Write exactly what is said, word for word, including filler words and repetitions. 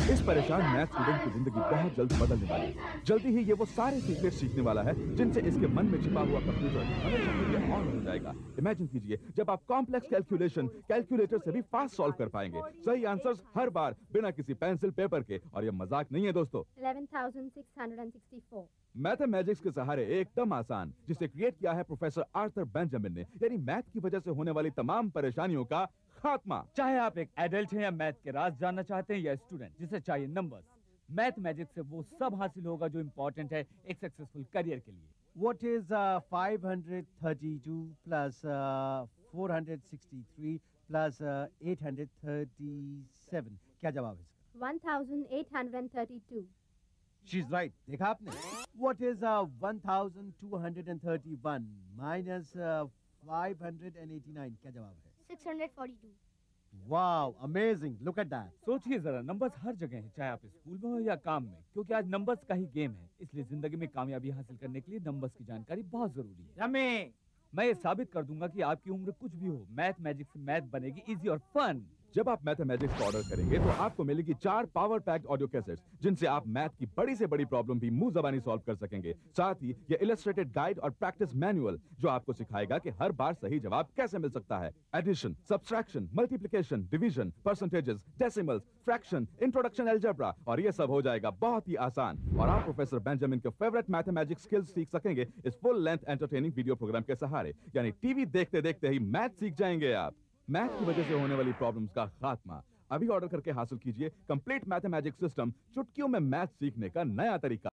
इस परेशान math student की जिंदगी बहुत जल्द बदलने वाली है। जल्दी ही ये वो सारे सीक्रेट सीखने वाला है जिनसे इसके मन में छिपा हुआ कंप्यूटर हमेशा के लिए ऑन हो जाएगा। इमेजिन कीजिए जब आप कॉम्प्लेक्स कैलकुलेशन कैलकुलेटर से भी फास्ट सॉल्व कर पाएंगे, सही आंसर्स हर बार बिना किसी पेंसिल पेपर के। और ये मजाक नहीं है दोस्तों। eleven thousand six hundred sixty-four। Mathematics के सहारे एकदम आसान, जिसे क्रिएट किया है प्रोफेसर आर्थर बेंजामिन ने, यानी मैथ की वजह से होने वाली तमाम परेशानियों का खात्मा। चाहे आप एक एडल्ट हैं या मैथ के राज जानना चाहते हैं या स्टूडेंट जिसे चाहिए नंबर्स, मैथ मैजिक से वो सब हासिल होगा जो इम्पोर्टेंट है एक सक्सेसफुल करियर के लिए। What is uh, five hundred thirty-two plus uh, four hundred sixty-three plus uh, eight hundred thirty-seven? क्या जवाब है इसका? one thousand eight hundred thirty-two। She's right. देखा आपने? What is uh, one thousand two hundred thirty-one minus uh, five hundred eighty-nine? क्या जवाब है? six hundred forty-two। Wow, amazing. Look at that. सोचिए जरा, नंबर्स हर जगह हैं, चाहे आप स्कूल में हो या काम में, क्योंकि आज नंबर्स का ही गेम है। इसलिए जिंदगी में कामयाबी हासिल करने के लिए नंबर्स की जानकारी बहुत जरूरी है। रमी, मैं ये साबित कर दूंगा कि आपकी उम्र कुछ भी हो, मैथ मैजिक से मैथ बनेगी इजी और फन। जब आप मैथमेटिक्स का ऑर्डर करेंगे तो आपको मिलेगी चार पावर पैक्ड ऑडियो कैसेट्स, जिनसे आप मैथ की बड़ी से बड़ी प्रॉब्लम भी मुंह जबानी सॉल्व कर सकेंगे। साथ ही ये इलस्ट्रेटेड गाइड और प्रैक्टिस मैनुअल, जो आपको सिखाएगा कि हर बार सही जवाब कैसे मिल सकता है। Addition, subtraction, multiplication, division, percentages, decimals, fraction, introduction algebra, और ये सब हो जाएगा बहुत ही आसान। और आप प्रोफेसर बेंजामिन के फेवरेट मैथमेटिक्स स्किल्स सीख सकेंगे इस full length entertaining video programme के सहारे, यानी टीवी देखते देखते ही मैथ सीख जाएंगे आप। मैथ की वजह से होने वाली प्रॉब्लम्स का खात्मा। अभी ऑर्डर करके हासिल कीजिए कंप्लीट मैथमेटिक्स सिस्टम, चुटकियों में मैथ सीखने का नया तरीका।